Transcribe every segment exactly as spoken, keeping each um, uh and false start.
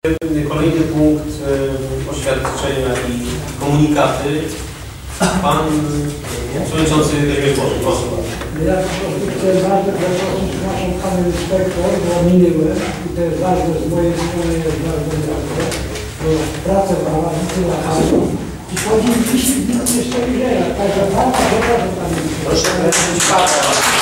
Kolejny punkt e, oświadczenia i komunikaty. Pan przewodniczący Kazimierz, proszę. Ja chcę bardzo przeprosić naszą panią inspektor, bo minęłem i to jest ważne, z mojej strony jest bardzo ważne, bo pracę w Haławicy na Haławicy i chodzi mi dziesięć minut jeszcze wyżej, także bardzo przepraszam panią inspektor. Proszę powiedzieć Pana.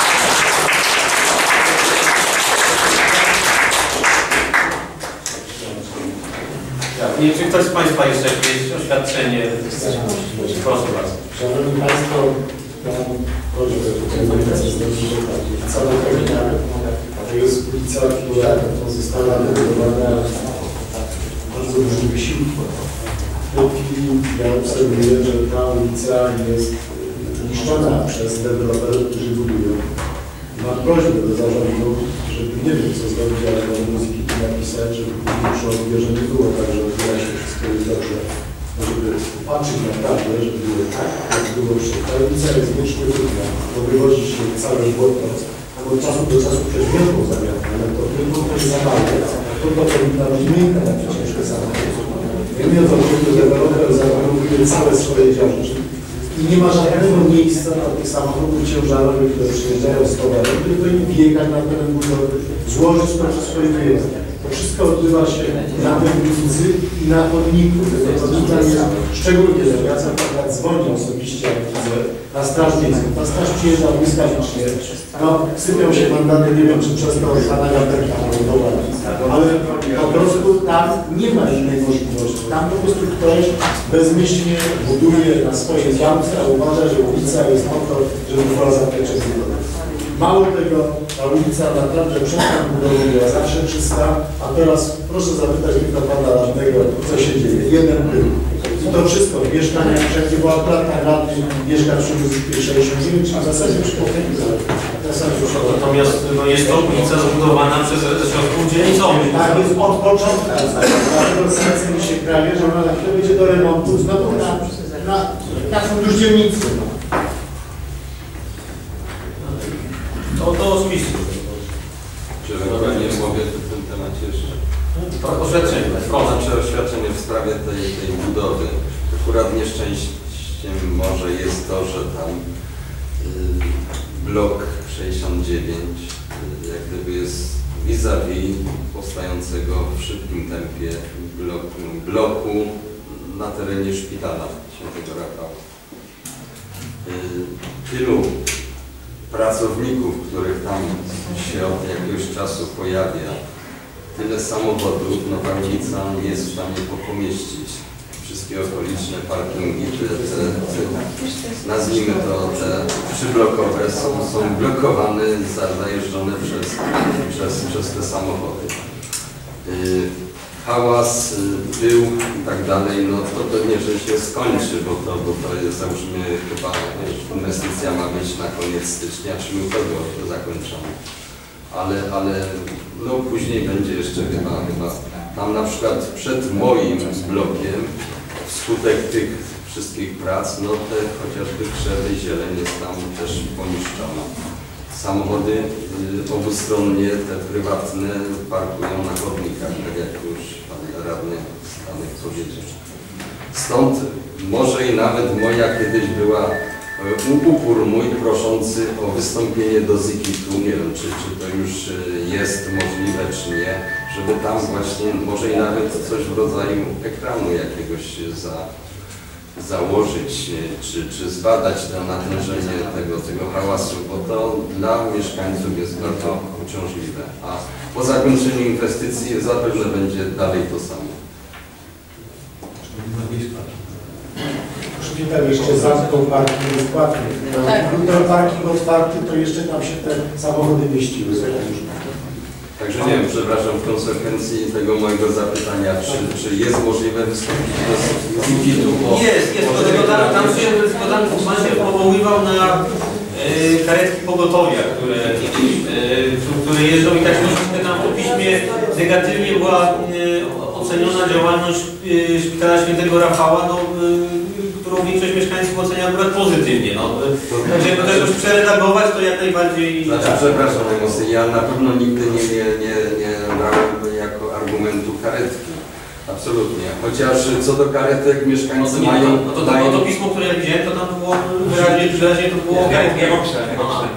I czy ktoś z Państwa jeszcze jakieś oświadczenie? Proszę bardzo. Szanowni Państwo, mam prośbę tutaj do Państwa, cała termina, to jest ulica, która została wybudowana bardzo dużym wysiłkiem. W tej chwili ja obserwuję, że ta ulica jest niszczona przez deweloperów, którzy budują. Mam prośbę do zarządu, żeby nie wiem co zrobić, ale do muzyki napisać, żeby później przy odbierze nie było tak, że odbiera się wszystko jest dobrze. Żeby patrzeć naprawdę, żeby było tak, jak było przy. Ta ulica jest wiecznie trudna, bo wywozi się całe błoto, od czasu do czasu przez wielką zamiankę, ale to tylko ktoś zawalczy, to to powinna być miękka na przeciężkie samochody. Ja nie wiem, że deweloper zaproponuje całe swoje działki i nie ma żadnego miejsca dla tych samochodów ciężarowych, które przyjeżdżają z towarem, które powinny wjechać na teren budowy, złożyć to przez swoje wyjazdy. To wszystko odbywa się na ulicy i na chodniku. To tutaj jest szczególnie, że ja cały czas dzwonię osobiście, jak widzę, na straż miejską. Ta straż przyjeżdża błyskawicznie. No, sypią się mandaty, nie wiem, czy przez to zadania będą dołować. Ale po prostu tam nie ma innej możliwości. Tam po prostu ktoś bezmyślnie buduje na swoje działce, a uważa, że ulica jest po to, żeby była zaplecze budowy. Mało tego, ta ulica naprawdę przed tą budową była zawsze czysta, a teraz proszę zapytać tylko pana radnego, co się dzieje. Jeden był. I to wszystko w mieszkaniach, wszędzie była plata radny, mieszka przy muzyki sześćdziesiąt dziewięć, a w zasadzie przy pochylniku. Natomiast no, jest to ulica zbudowana przez środków dzielnicowych. Tak, jest od początku. Dlatego serce mi się kraje, że ona na chwilę będzie do remontu znowu na, na, na fundusz dzielnicy. To, to oczywiście. Czy ewentualnie mogę w tym temacie jeszcze? Oświadczenie. Znaczy oświadczenie w sprawie tej, tej budowy. Akurat nieszczęściem może jest to, że tam y, blok sześćdziesiąt dziewięć y, jak gdyby jest vis-a-vis powstającego w szybkim tempie bloku, bloku na terenie szpitala Świętego Rafała. Y, tylu pracowników, których tam się od jakiegoś czasu pojawia, tyle samochodów, no Wałnica nie jest w stanie pomieścić. Wszystkie okoliczne parkingi, te, te, te, nazwijmy to, te przyblokowe są, są blokowane, zajeżdżone przez, przez, przez te samochody. Yy, hałas yy, był i tak dalej, no to pewnie, że się skończy, bo to, bo to jest, załóżmy, chyba inwestycja ma być na koniec stycznia czy lutego zakończona. Ale, ale no później będzie jeszcze chyba, chyba tam na przykład przed moim blokiem wskutek tych wszystkich prac, no te chociażby krzewy, zieleń jest tam też poniszczona. Samochody y, obustronnie, te prywatne, parkują na chodnikach, tak jak już pan radny Stanek powiedział. Stąd może i nawet moja kiedyś była upór mój proszący o wystąpienie do Zikitu, nie wiem czy, czy to już jest możliwe czy nie, żeby tam właśnie może i nawet coś w rodzaju ekranu jakiegoś za, założyć, czy, czy zbadać to natężenie tego, tego hałasu, bo to dla mieszkańców jest bardzo uciążliwe, a po zakończeniu inwestycji zapewne będzie dalej to samo. Szpital jeszcze zamknął parking bezpłatny. Gdyby ten parking otwarty, to jeszcze tam się te samochody mieściły. Także nie wiem, przepraszam, w konsekwencji tego mojego zapytania, czy, czy jest możliwe wystąpić do Zikitu? Jest, jest, dlatego tam, tam się, tam pan się powoływał na y, karetki pogotowia, które, y, które jeżdżą i tak troszeczkę tam w piśmie negatywnie była y, oceniona działalność y, Szpitala Świętego Rafała, no, y, którą większość mieszkańców ocenia akurat pozytywnie. No. Także jakby to już przeredagować, to jak najbardziej... Znaczy, przepraszam, ja na pewno nigdy nie, nie, nie, nie brałem jako argumentu karetki. Absolutnie. Chociaż co do karetek No mieszkańcy to, nie, mają... no to, to, to, to pismo, które ja widziałem, to tam było wyraźnie, wyraźnie to było karetki. Ja go pisałem, ja go pisałem.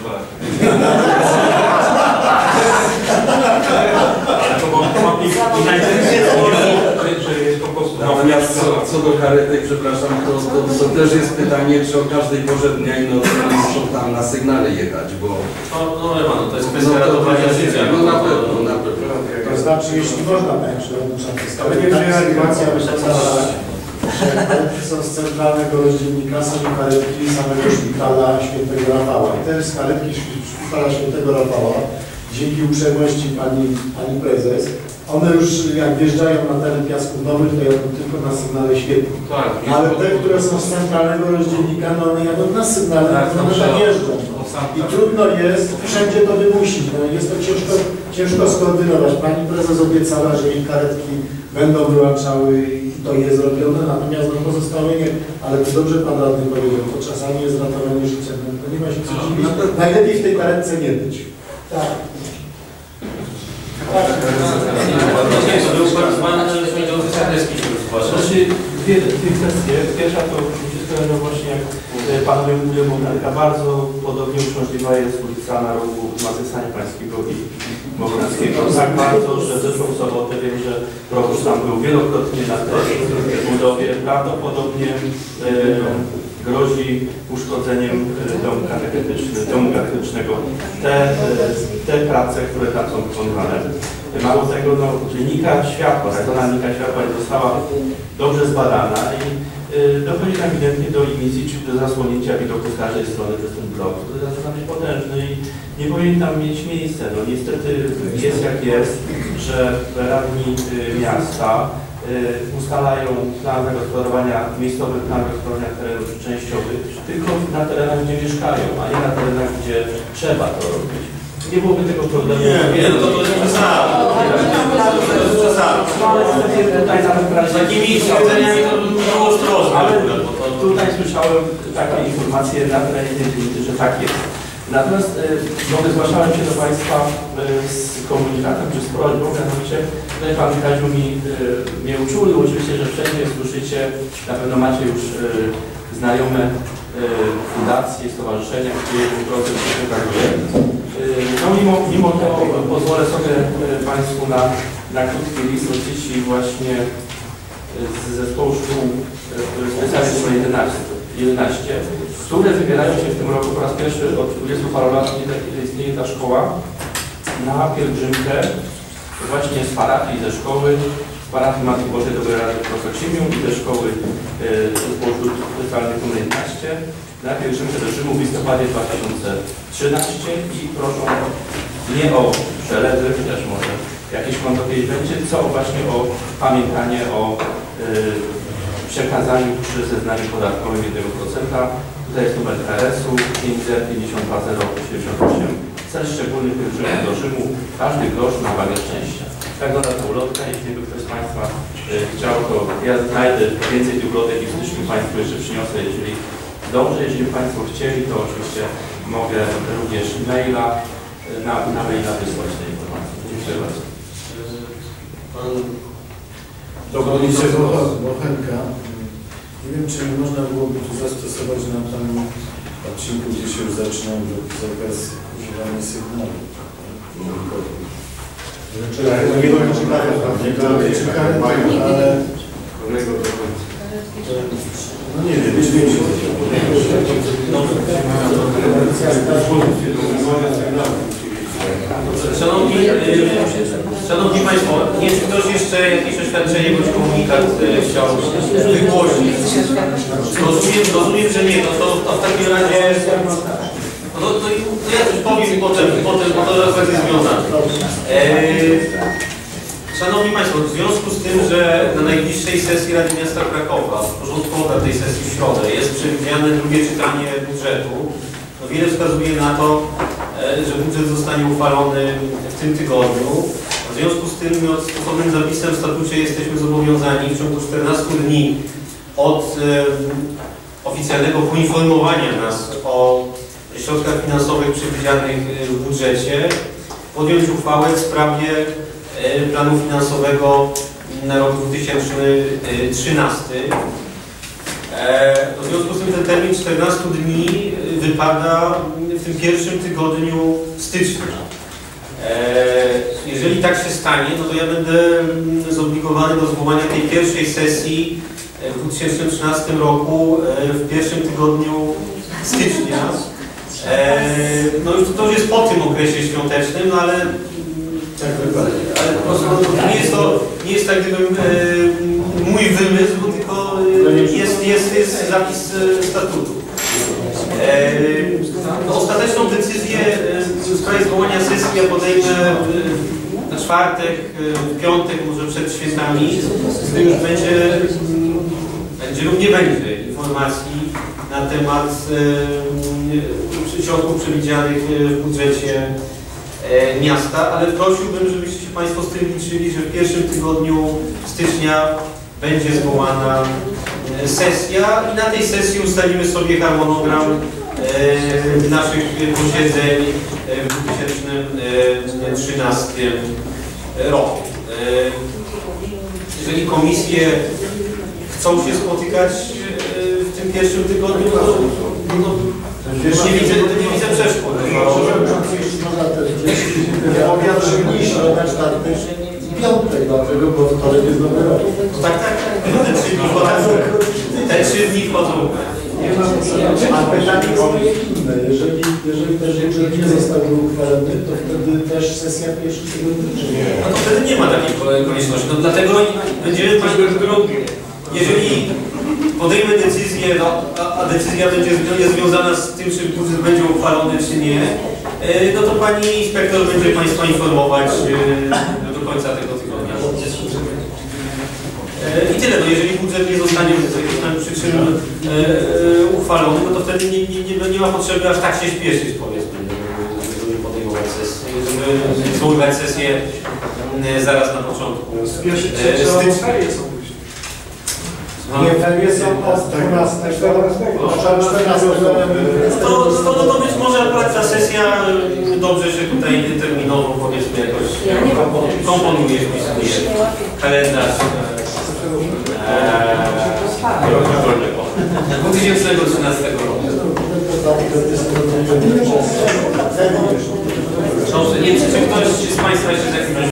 Ale to ma I najczęściej że jest po prostu... Natomiast co, co do karetek, przepraszam, to, to, to też jest pytanie, czy o każdej porze dnia i nocy muszą tam na sygnale jechać, bo... No, no, no to jest kwestia no, to, ratowania życia. No na pewno, na pewno. To znaczy, jeśli można, panie przewodniczący, ale nie wiem, sytuacja wygląda tak, że karetki są z centralnego rozdzielnika, są karetki samego szpitala świętego Rafała. I te z karetki szpitala świętego Rafała, dzięki uprzejmości pani, pani prezes, one już jak wjeżdżają na teren Piasków Nowych, to jadą tylko na sygnale świetnym. Tak, Ale te, które są z centralnego rozdzielnika, no one jadą na sygnale, Tak, one trzeba. tam jeżdżą. I trudno jest wszędzie to wymusić. No, jest to ciężko, ciężko skoordynować. Pani prezes obiecała, że jej karetki będą wyłączały i to jest zrobione, natomiast no, pozostałe nie. Ale to dobrze pan radny powiedział, to czasami jest ratowanie życia. No, to nie ma się co dziwić. Najlepiej w tej karetce nie być. Tak. Znaczy, dwie, dwie kwestie. Pierwsza to się skojarzy właśnie, jak panowie mówią, bo bardzo podobnie uciążliwa jest ulica na rogu Matysa Pańskiego i Mokrackiego. Tak bardzo, że zeszłą sobotę wiem, że proboszcz tam był wielokrotnie na tej budowie. Prawdopodobnie e, grozi uszkodzeniem domu katechetycznego, domu katechetycznego. Te, te prace, które tam są wykonywane. Mało tego, no, linijka światła, tak zwana linijka światła została dobrze zbadana i y, dochodzi tam ewidentnie do emisji, czy do zasłonięcia widoku z każdej strony przez ten blok, który zaczyna być potężny i nie powinien tam mieć miejsca. No niestety jest jak jest, że radni y, miasta y, ustalają plan zagospodarowania, miejscowy plan zagospodarowania terenów częściowych tylko na terenach, gdzie mieszkają, a nie na terenach, gdzie trzeba to robić. Nie byłoby tego problemu. Nie, nie, no to, to jest przesada. To jest przesada. Tutaj nawet Z takimi stwierdzeniami to bym był ostrożny. Ale tutaj słyszałem takie informacje na terenie tej dzielnicy, że tak jest. Natomiast y, mogę zgłaszałem się do Państwa y, z komunikatem czy z prośbą, mianowicie tutaj Pan Kaziu mi, y, mnie uczulił, oczywiście, że wszędzie słyszycie, na pewno macie już y, znajome y, fundacje, stowarzyszenia, które w proces przekazuje. No mimo, mimo to pozwolę sobie Państwu na, na krótki list od dzieci właśnie z zespołu szkół specjalnych szkół jedenaście, które wybierają się w tym roku po raz pierwszy od dwudziestu paru lat, kiedy istnieje ta szkoła, na pielgrzymkę właśnie z parafii, ze szkoły, z parafii Matki Bożej Dobrej Rady w Prokocimiu i ze szkoły zespołu szkół specjalnych numer jedenaście. Na pielgrzymkę do Rzymu w listopadzie dwa tysiące trzynastego i proszą nie o przelewy, chociaż może jakieś konto kiedyś będzie, co właśnie o pamiętanie o y, przekazaniu przy zeznaniu podatkowym jednego procenta. Tutaj jest numer K R S-u pięć zero pięć dwa zero siedemdziesiąt osiem. Cel szczególny pielgrzymek do Rzymu. Każdy grosz na wagę szczęścia. Tak wygląda ta ulotka. Jeśli by ktoś z Państwa y, chciał, to ja znajdę więcej tych ulotek i w styczniu Państwu jeszcze przyniosę, jeżeli dobrze, jeśli Państwo chcieli, to oczywiście mogę również maila na, na maila wysłać te informacje. Dziękuję bardzo. Pan Dowodnicy Bochenka. Nie wiem, czy można byłoby tu zastosować na tym odcinku, gdzie się już zaczyna zakaz używania sygnału. Nie dotyczy karet, ale... No nie wiem, być więcej. Szanowni, Szanowni Państwo, nie czy ktoś jeszcze jakieś oświadczenie bądź komunikat chciał wygłosić? Rozumiem, rozumiem, że nie, no to, to w takim razie... No to, to, to ja coś powiem potem, potem, bo to jest związane. Eee, Szanowni Państwo, w związku z tym, że na najbliższej sesji Rady Miasta Krakowa, w porządku obrad tej sesji w środę, jest przewidziane drugie czytanie budżetu, no wiele wskazuje na to, że budżet zostanie uchwalony w tym tygodniu. W związku z tym my od stosownym zapisem w statucie jesteśmy zobowiązani w ciągu czternastu dni od e, oficjalnego poinformowania nas o środkach finansowych przewidzianych w budżecie podjąć uchwałę w sprawie e, planu finansowego na rok dwa tysiące trzynasty. W związku z tym ten termin czternastu dni wypada w tym pierwszym tygodniu stycznia. Jeżeli tak się stanie, no to ja będę zobligowany do zwołania tej pierwszej sesji w dwa tysiące trzynastym roku w pierwszym tygodniu stycznia. No już to już jest po tym okresie świątecznym, no ale, ale po prostu nie jest to nie jest tak gdybym mój wymysł, tylko jest, jest, jest zapis statutu. No, ostateczną decyzję w sprawie zwołania sesji ja podejmę na czwartek, w piątek, może przed świętami, gdy już będzie, będzie lub nie będzie informacji na temat środków przewidzianych w budżecie miasta, ale prosiłbym, żebyście się Państwo z tym liczyli, że w pierwszym tygodniu stycznia będzie zwołana sesja i na tej sesji ustalimy sobie harmonogram e, naszych posiedzeń w dwa tysiące trzynastym roku. E, jeżeli komisje chcą się spotykać w tym pierwszym tygodniu, to no, nie widzę, nie widzę przeszkód. Obiad mniejszy, na czwartek i piątek, dlatego, bo wtorek jest nowy rok. Tak, tak, tak. Te trzy dni wchodzą. Te trzy dni wchodzą. A pytanie jest inne. Jeżeli, jeżeli też budżet nie został uchwalony, to wtedy też sesja pierwszy tygodni czy nie? No to wtedy nie ma takiej konieczności. No dlatego będziemy jeżeli podejmę decyzję, no, a, a decyzja będzie jest związana z tym, czy budżet będzie uchwalony, czy nie, no to pani inspektor będzie Państwa informować do końca tego tygodnia. I tyle, no jeżeli budżet nie zostanie z jakichś przyczyn uchwalony, no to wtedy nie, nie, nie, nie ma potrzeby aż tak się śpieszyć, powiedzmy, żeby podejmować sesję, żeby zwoływać sesję zaraz na początku stycznia. Nie, ferie są od dwunastego do czternastego. To, to, to, to być może akurat ta sesja dobrze się tutaj terminowo, powiedzmy, jakoś komponuje, wpisuje kalendarz dwa tysiące trzynastego roku. Dobrze, nie wiem, czy ktoś z Państwa jeszcze z jakimś